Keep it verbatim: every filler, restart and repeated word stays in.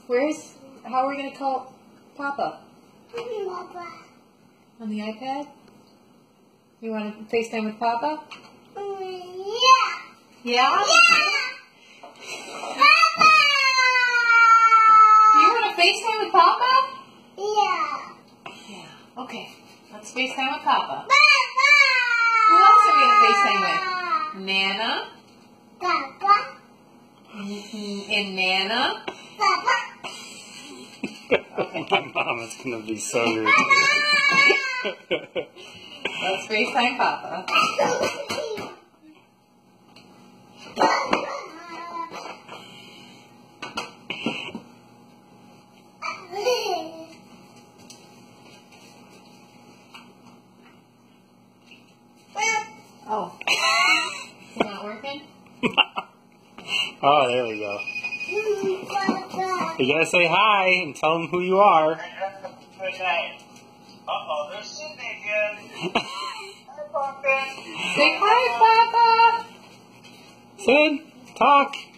Where's, how are we going to call Papa? Papa. On the iPad? You want to FaceTime with Papa? Yeah. Yeah? Yeah. Papa! You want to FaceTime with Papa? Yeah. Yeah. Okay. Let's FaceTime with Papa. Papa. Who else are we going to FaceTime with? Nana? Papa. Mm-hmm. And Nana? Papa. My mom is going to be so rude. Let's FaceTime Papa. Oh. Is it not working? Oh, there we go. You gotta say hi and tell them who you are. Good night. Uh-oh, there's Sydney again. Hi, Papa. Say hi, Papa! Sid, talk.